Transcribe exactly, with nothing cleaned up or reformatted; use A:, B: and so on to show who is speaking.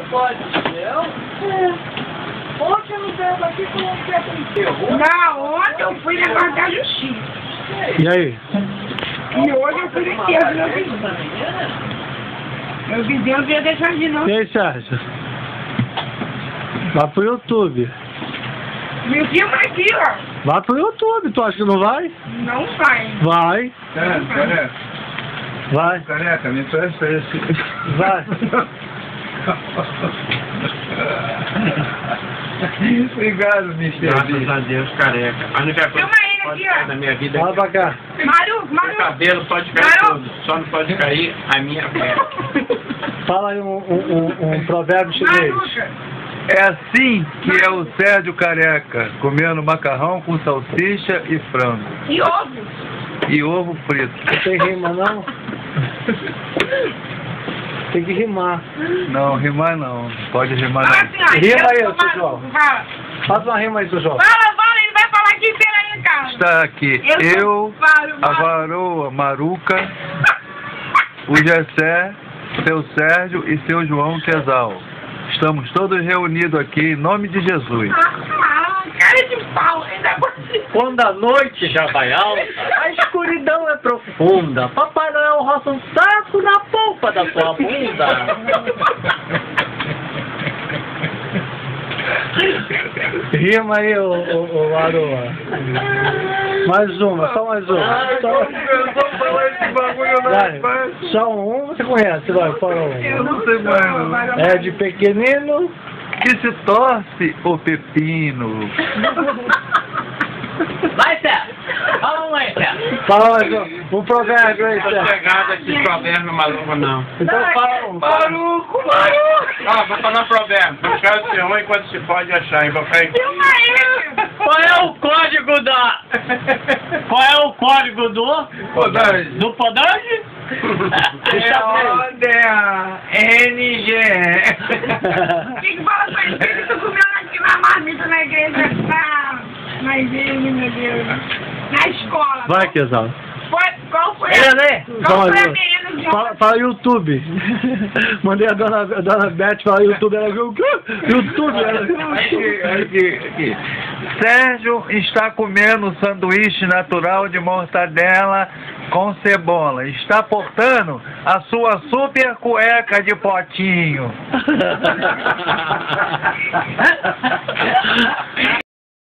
A: pode, entendeu?
B: É. Ontem eu não veio aqui com um pé com Não, ontem eu fui na guarda da justiça.
C: E aí?
B: E hoje eu fui na terra do meu vizinho. Meu vizinho não ia deixar de não.
C: E aí, Sérgio? Vai pro YouTube.
B: Me filma aqui, ó.
C: Vai pro YouTube, tu acha que não vai?
B: Não vai.
C: Vai.
D: É, careca.
C: Vai.
D: Careca, me presta esse.
C: Vai.
D: Obrigado, mister
A: Graças a Deus, careca. A única coisa
B: Filma
A: que
B: ele
A: pode
B: aqui,
A: cair
B: ó.
A: na minha vida
C: Vai
A: é
C: pra cá.
B: Maru,
A: meu
B: Maru.
A: cabelo, pode cair
B: Maru.
A: tudo. Só não pode cair a minha perna.
C: Fala aí um, um, um, um provérbio chinês.
B: Maruca.
D: É assim que é o Sérgio Careca, comendo macarrão com salsicha e frango.
B: E ovo.
D: E ovo frito.
C: Não tem rima, não? Tem que rimar.
D: Não, rimar não. Pode rimar
B: Fala
D: não.
B: assim, ó.
C: Rima
B: eu
C: aí,
B: sou
C: seu
B: Maru.
C: João.
B: Fala.
C: Faz uma rima aí, seu João.
B: Fala, fala, ele vai falar aqui pela minha casa.
D: Está aqui
B: Eu
D: eu,
B: sou Maru,
D: a
B: Maru.
D: varoa Maruca, o Gessé, seu Sérgio e seu João Quesal. Estamos todos reunidos aqui em nome de Jesus.
B: Ah, cara de pau, ainda você.
E: Quando a noite já vai alta, a escuridão é profunda. Papai Noel roça um saco na polpa da sua bunda.
C: Rima aí, ô, ô, ô Aroa. Mais uma, só mais uma. Só, vai, só um, você conhece, vai, fala
D: Eu
C: um.
D: não sei mais. não.
C: É de pequenino.
D: Que se torce o pepino.
E: Vai, Sérgio. Fala um aí, Sérgio.
C: Fala mais um, um provérbio aí,
A: Não tô
C: Sérgio.
A: chegado aqui provérbio maluco, não.
C: Então fala um.
D: Maruco, Maruco.
A: Ah, vou falar um provérbio. Buscar ser um enquanto se pode achar, hein, papai?
B: Filma ele.
E: Qual é o código da... Qual é o código do...
D: Podagem.
E: Do Podagem?
D: É onde é a N G.
B: Quem que fala pra ele que ele tá comendo aqui na marmita na igreja? Na, na igreja, meu Deus. Na escola.
C: Vai, Quesal.
B: Foi, qual foi
E: Ele
B: a...
E: lê.
B: Qual
C: Fala,
B: foi a
C: João.
B: menina de
C: Fala, fala YouTube. Mandei a dona, a dona Beth falar YouTube. Ela viu o quê? YouTube. Ela...
D: Aqui, aqui, aqui. Sérgio está comendo sanduíche natural de mortadela com cebola. Está portando a sua super cueca de potinho.